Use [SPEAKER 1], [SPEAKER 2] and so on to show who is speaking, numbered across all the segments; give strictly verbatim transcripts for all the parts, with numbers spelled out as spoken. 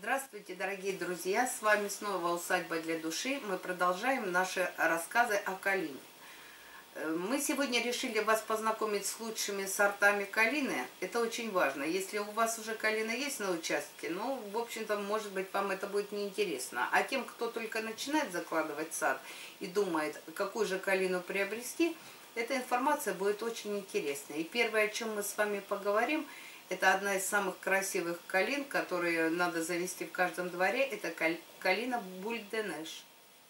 [SPEAKER 1] Здравствуйте, дорогие друзья! С вами снова «Усадьба для души». Мы продолжаем наши рассказы о калине. Мы сегодня решили вас познакомить с лучшими сортами калины. Это очень важно. Если у вас уже калина есть на участке, ну, в общем-то, может быть, вам это будет неинтересно. А тем, кто только начинает закладывать сад и думает, какую же калину приобрести, эта информация будет очень интересной. И первое, о чем мы с вами поговорим, это одна из самых красивых калин, которые надо завести в каждом дворе. Это калина Буль-де-Неш.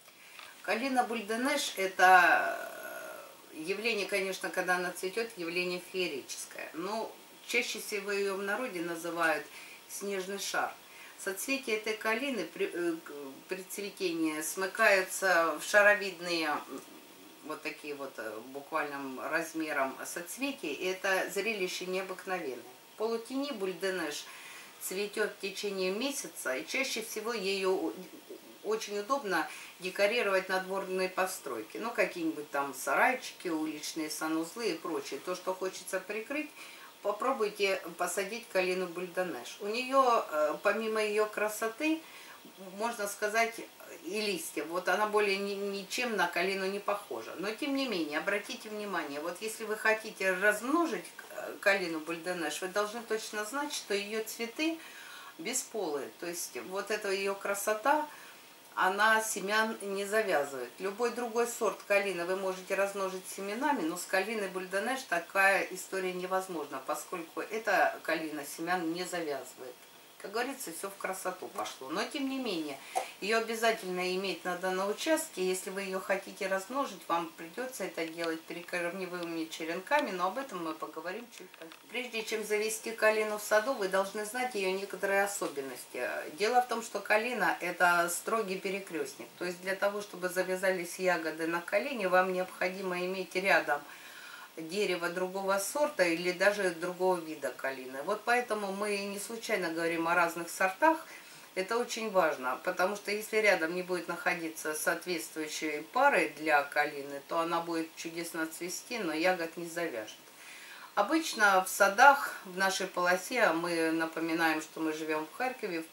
[SPEAKER 1] Калина Буль-де-Неш – это явление, конечно, когда она цветет, явление феерическое. Но чаще всего ее в народе называют снежный шар. Соцветия этой калины при, при цветении смыкаются в шаровидные, вот такие вот буквальным размером соцветия. И это зрелище необыкновенное. В полутени Буль-де-Неш цветет в течение месяца, и чаще всего ее очень удобно декорировать надворные постройки. Ну, какие-нибудь там сарайчики, уличные санузлы и прочее. То, что хочется прикрыть, попробуйте посадить калину Буль-де-Неш. У нее, помимо ее красоты, можно сказать, и листья. Вот она более ни, ничем на калину не похожа. Но, тем не менее, обратите внимание, вот если вы хотите размножить калину Буль-де-Неш, вы должны точно знать, что ее цветы бесполые. То есть вот эта ее красота, она семян не завязывает. Любой другой сорт калины вы можете размножить семенами, но с калиной Буль-де-Неш такая история невозможна, поскольку эта калина семян не завязывает. Как говорится, все в красоту пошло. Но, тем не менее, ее обязательно иметь надо на участке. Если вы ее хотите размножить, вам придется это делать перекорневыми черенками, но об этом мы поговорим чуть позже. Прежде чем завести калину в саду, вы должны знать ее некоторые особенности. Дело в том, что калина – это строгий перекрестник. То есть для того, чтобы завязались ягоды на калине, вам необходимо иметь рядом дерево другого сорта или даже другого вида калины. Вот поэтому мы не случайно говорим о разных сортах. Это очень важно, потому что если рядом не будет находиться соответствующей пары для калины, то она будет чудесно цвести, но ягод не завяжет. Обычно в садах в нашей полосе, а мы напоминаем, что мы живем в Харькове,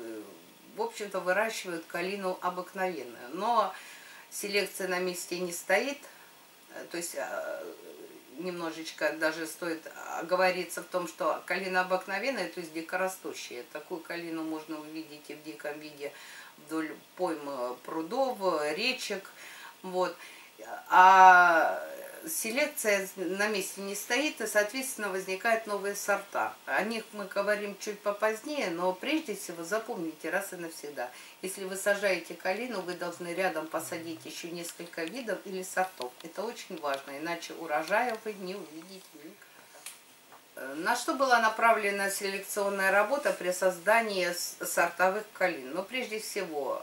[SPEAKER 1] в общем-то выращивают калину обыкновенную. Но селекция на месте не стоит, то есть немножечко даже стоит оговориться в том, что калина обыкновенная, то есть дикорастущая. Такую калину можно увидеть и в диком виде вдоль пойм прудов, речек. Вот. А селекция на месте не стоит, и, соответственно, возникают новые сорта. О них мы говорим чуть попозднее, но прежде всего запомните раз и навсегда. Если вы сажаете калину, вы должны рядом посадить еще несколько видов или сортов. Это очень важно, иначе урожая вы не увидите никогда. На что была направлена селекционная работа при создании сортовых калин? Но прежде всего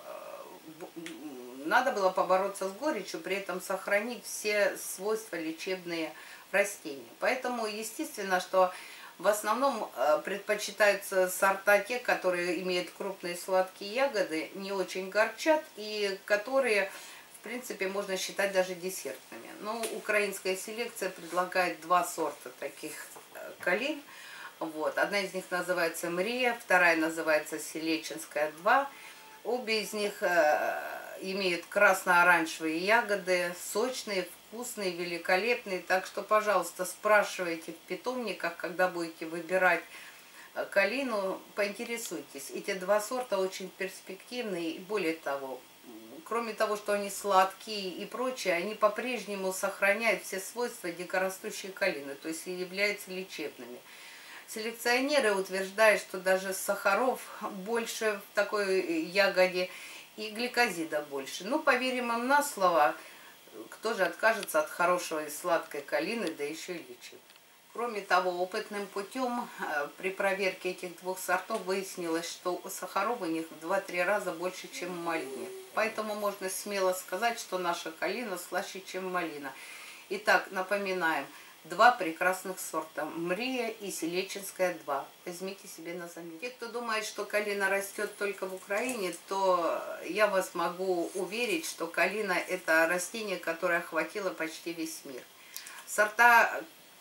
[SPEAKER 1] надо было побороться с горечью, при этом сохранить все свойства лечебные растения. Поэтому естественно, что в основном предпочитаются сорта те, которые имеют крупные сладкие ягоды, не очень горчат и которые, в принципе, можно считать даже десертными. Но украинская селекция предлагает два сорта таких калин. Вот. Одна из них называется Мрия, вторая называется Селеченская два. Обе из них имеют красно-оранжевые ягоды, сочные, вкусные, великолепные. Так что, пожалуйста, спрашивайте в питомниках, когда будете выбирать калину, поинтересуйтесь. Эти два сорта очень перспективные, и более того, кроме того, что они сладкие и прочее, они по-прежнему сохраняют все свойства дикорастущей калины, то есть являются лечебными. Селекционеры утверждают, что даже сахаров больше в такой ягоде и гликозида больше. Ну, поверим им на слово, кто же откажется от хорошей и сладкой калины, да еще и лечит. Кроме того, опытным путем при проверке этих двух сортов выяснилось, что сахаров у них в два-три раза больше, чем в малине. Поэтому можно смело сказать, что наша калина слаще, чем малина. Итак, напоминаем. Два прекрасных сорта. Мрия и Селеченская два. Возьмите себе на заметку. Те, кто думает, что калина растет только в Украине, то я вас могу уверить, что калина – это растение, которое охватило почти весь мир. Сорта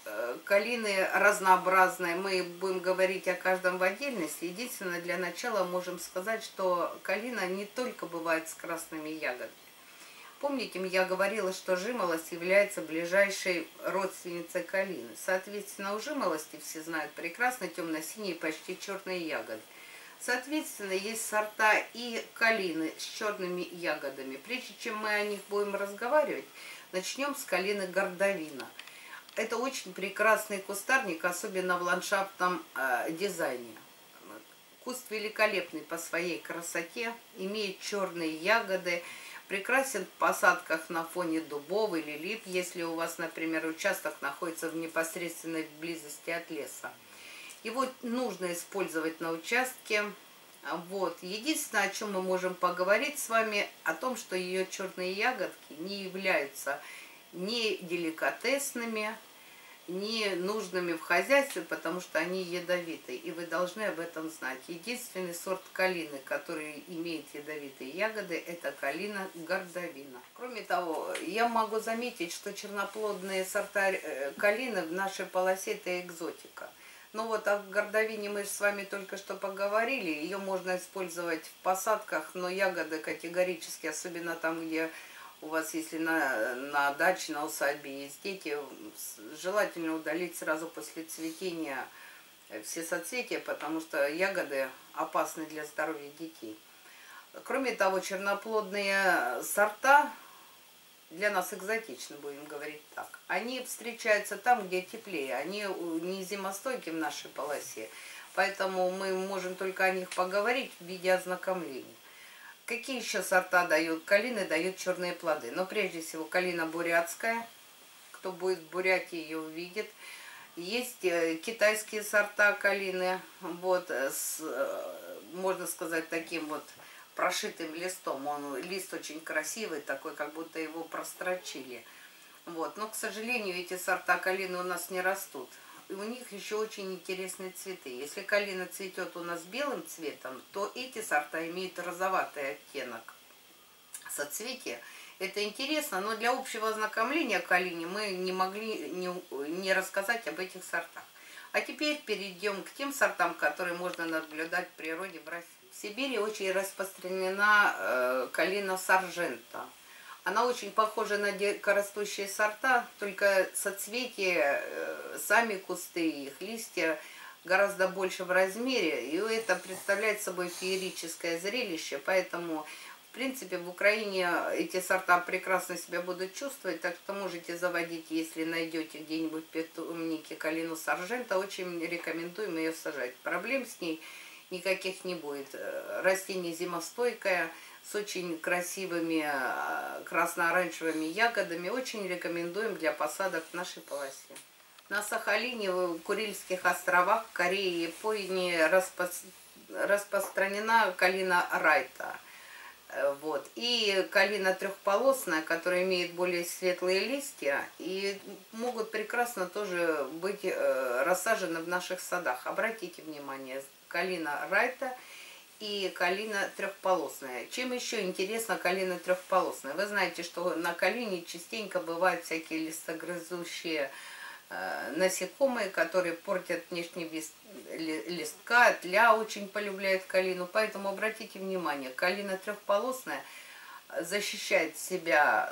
[SPEAKER 1] калины разнообразные. Мы будем говорить о каждом в отдельности. Единственное, для начала можем сказать, что калина не только бывает с красными ягодами. Помните, я говорила, что жимолость является ближайшей родственницей калины. Соответственно, у жимолости, все знают прекрасно, темно-синие, почти черные ягоды. Соответственно, есть сорта и калины с черными ягодами. Прежде чем мы о них будем разговаривать, начнем с калины гордовина. Это очень прекрасный кустарник, особенно в ландшафтном э, дизайне. Куст великолепный по своей красоте, имеет черные ягоды, прекрасен в посадках на фоне дубов или лип, если у вас, например, участок находится в непосредственной близости от леса. Его нужно использовать на участке. Вот. Единственное, о чем мы можем поговорить с вами, о том, что ее черные ягодки не являются ни деликатесными, не нужными в хозяйстве, потому что они ядовитые, и вы должны об этом знать. Единственный сорт калины, который имеет ядовитые ягоды, это калина гордовина. Кроме того, я могу заметить, что черноплодные сорта калины в нашей полосе это экзотика. Ну вот о гордовине мы с вами только что поговорили, ее можно использовать в посадках, но ягоды категорически, особенно там, где у вас, если на, на даче, на усадьбе есть дети, желательно удалить сразу после цветения все соцветия, потому что ягоды опасны для здоровья детей. Кроме того, черноплодные сорта, для нас экзотичны, будем говорить так, они встречаются там, где теплее, они не зимостойки в нашей полосе, поэтому мы можем только о них поговорить в виде ознакомления. Какие еще сорта дают? Калины дают черные плоды. Но прежде всего калина бурятская. Кто будет в Бурятии, ее увидит. Есть китайские сорта калины. Вот, с, можно сказать, таким вот прошитым листом. Он, лист очень красивый, такой, как будто его прострочили. Вот. Но, к сожалению, эти сорта калины у нас не растут. И у них еще очень интересные цветы. Если калина цветет у нас белым цветом, то эти сорта имеют розоватый оттенок соцветия. Это интересно, но для общего ознакомления калине мы не могли не, не рассказать об этих сортах. А теперь перейдем к тем сортам, которые можно наблюдать в природе в России. В Сибири очень распространена э, калина саржента. Она очень похожа на дикорастущие сорта, только соцветия, сами кусты, их листья гораздо больше в размере, и это представляет собой феерическое зрелище, поэтому, в принципе, в Украине эти сорта прекрасно себя будут чувствовать, так что можете заводить, если найдете где-нибудь в питомнике калину саржента, очень рекомендуем ее сажать. Проблем с ней никаких не будет. Растение зимостойкое, с очень красивыми красно-оранжевыми ягодами. Очень рекомендуем для посадок в нашей полосе. На Сахалине, в Курильских островах, в Корее и Японии распо... распространена калина райта. Вот. И калина трехполосная, которая имеет более светлые листья, и могут прекрасно тоже быть рассажены в наших садах. Обратите внимание, калина райта и калина трехполосная. Чем еще интересна калина трехполосная? Вы знаете, что на калине частенько бывают всякие листогрызущие э, насекомые, которые портят внешний лист, листка. Тля очень полюбляет калину, поэтому обратите внимание, калина трехполосная защищает себя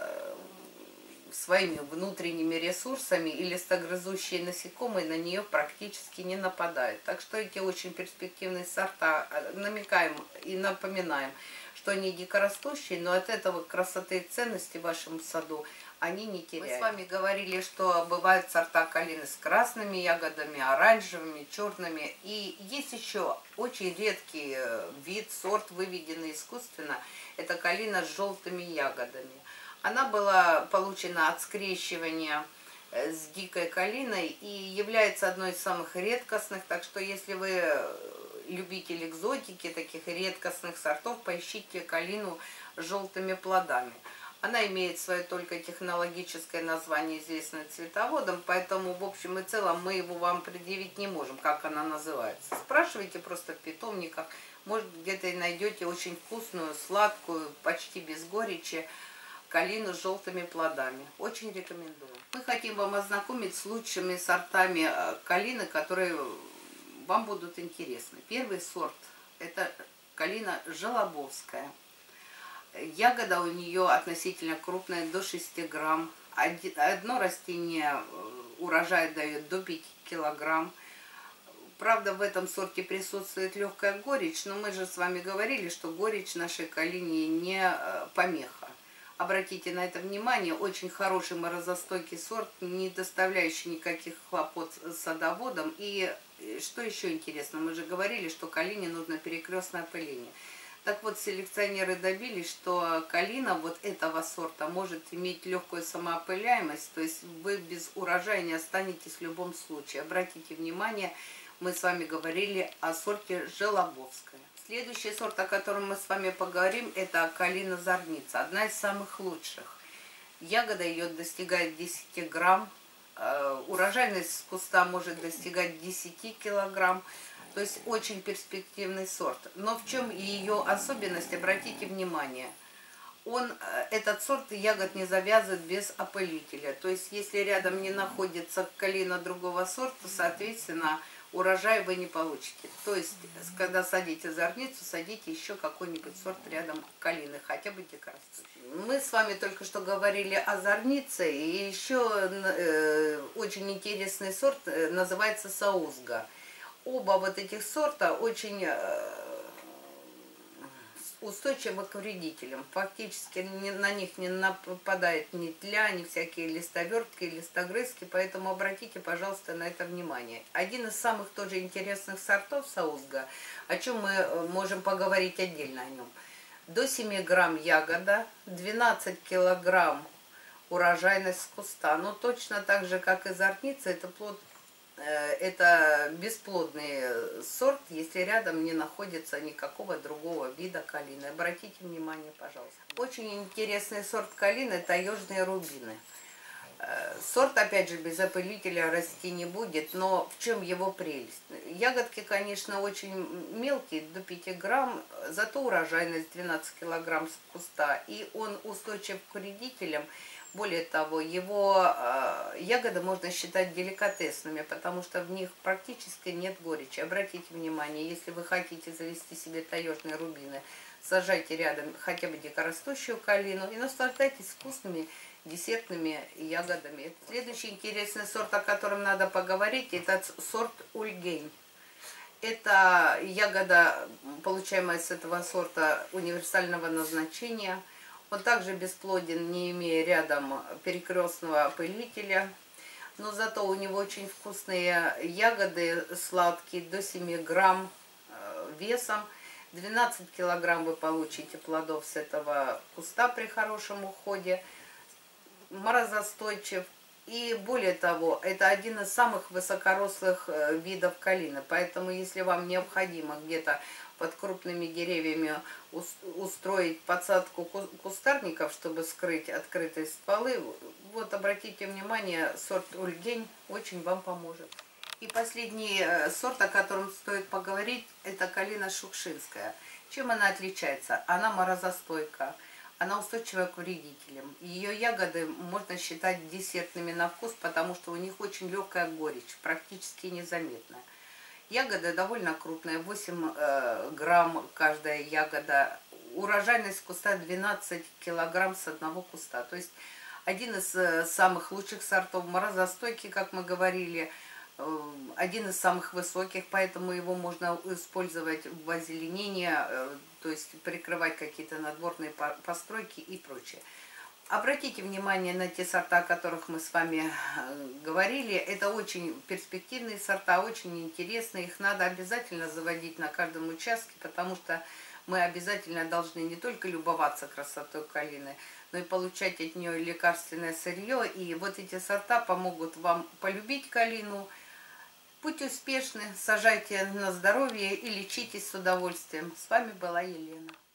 [SPEAKER 1] своими внутренними ресурсами, и листогрызущие насекомые на нее практически не нападают. Так что эти очень перспективные сорта, намекаем и напоминаем, что они дикорастущие, но от этого красоты и ценности в вашем саду они не теряют. Мы с вами говорили, что бывают сорта калины с красными ягодами, оранжевыми, черными. И есть еще очень редкий вид, сорт, выведенный искусственно. Это калина с желтыми ягодами. Она была получена от скрещивания с дикой калиной и является одной из самых редкостных. Так что если вы любитель экзотики, таких редкостных сортов, поищите калину с желтыми плодами. Она имеет свое только технологическое название, известное цветоводом, поэтому в общем и целом мы его вам предъявить не можем, как она называется. Спрашивайте просто в питомниках, может где-то и найдете очень вкусную, сладкую, почти без горечи калину с желтыми плодами. Очень рекомендую. Мы хотим вам ознакомить с лучшими сортами калины, которые вам будут интересны. Первый сорт – это калина Желобовская. Ягода у нее относительно крупная, до шести грамм. Одно растение урожай дает до пяти килограмм. Правда, в этом сорте присутствует легкая горечь, но мы же с вами говорили, что горечь нашей калине не помеха. Обратите на это внимание, очень хороший морозостойкий сорт, не доставляющий никаких хлопот садоводам. И что еще интересно, мы же говорили, что калине нужно перекрестное опыление. Так вот, селекционеры добились, что калина вот этого сорта может иметь легкую самоопыляемость, то есть вы без урожая не останетесь в любом случае. Обратите внимание, мы с вами говорили о сорте Желобовская. Следующий сорт, о котором мы с вами поговорим, это калина Зорница, одна из самых лучших. Ягода ее достигает десяти грамм, урожайность с куста может достигать десяти килограмм. То есть очень перспективный сорт. Но в чем ее особенность, обратите внимание. Он, этот сорт ягод не завязывает без опылителя. То есть если рядом не находится калина другого сорта, соответственно, урожай вы не получите. То есть, когда садите зорницу, садите еще какой-нибудь сорт рядом калины, хотя бы дикорастущий. Мы с вами только что говорили о зорнице, и еще э, очень интересный сорт э, называется Саузга. Оба вот этих сорта очень устойчивы к вредителям. Фактически на них не нападает ни тля, ни всякие листовертки, листогрызки, поэтому обратите, пожалуйста, на это внимание. Один из самых тоже интересных сортов Саузга, о чем мы можем поговорить отдельно о нем. До семи грамм ягода, двенадцать килограмм урожайность с куста. Но точно так же, как и зорница, это плод. Это бесплодный сорт, если рядом не находится никакого другого вида калины. Обратите внимание, пожалуйста. Очень интересный сорт калины – таежные рубины. Сорт, опять же, без опылителя расти не будет, но в чем его прелесть? Ягодки, конечно, очень мелкие, до пяти грамм, зато урожайность двенадцать килограмм с куста, и он устойчив к вредителям. Более того, его э, ягоды можно считать деликатесными, потому что в них практически нет горечи. Обратите внимание, если вы хотите завести себе таежные рубины, сажайте рядом хотя бы дикорастущую калину и наслаждайтесь вкусными десертными ягодами. Следующий интересный сорт, о котором надо поговорить, это сорт Ульгень. Это ягода, получаемая с этого сорта, универсального назначения. Он также бесплоден, не имея рядом перекрестного опылителя. Но зато у него очень вкусные ягоды, сладкие, до семи грамм весом. двенадцать килограмм вы получите плодов с этого куста при хорошем уходе. Морозостойчив. И более того, это один из самых высокорослых видов калины. Поэтому, если вам необходимо где-то под крупными деревьями устроить подсадку кустарников, чтобы скрыть открытые стволы, вот обратите внимание, сорт Ульгень очень вам поможет. И последний сорт, о котором стоит поговорить, это калина Шукшинская. Чем она отличается? Она морозостойка. Она устойчива к вредителям. Ее ягоды можно считать десертными на вкус, потому что у них очень легкая горечь, практически незаметная. Ягода довольно крупная, восемь грамм каждая ягода. Урожайность куста двенадцать килограмм с одного куста. То есть один из самых лучших сортов, морозостойкий, как мы говорили, один из самых высоких, поэтому его можно использовать в озеленении, то есть прикрывать какие-то надворные постройки и прочее. Обратите внимание на те сорта, о которых мы с вами говорили. Это очень перспективные сорта, очень интересные. Их надо обязательно заводить на каждом участке, потому что мы обязательно должны не только любоваться красотой калины, но и получать от нее лекарственное сырье. И вот эти сорта помогут вам полюбить калину. Будьте успешны, сажайте на здоровье и лечитесь с удовольствием. С вами была Елена.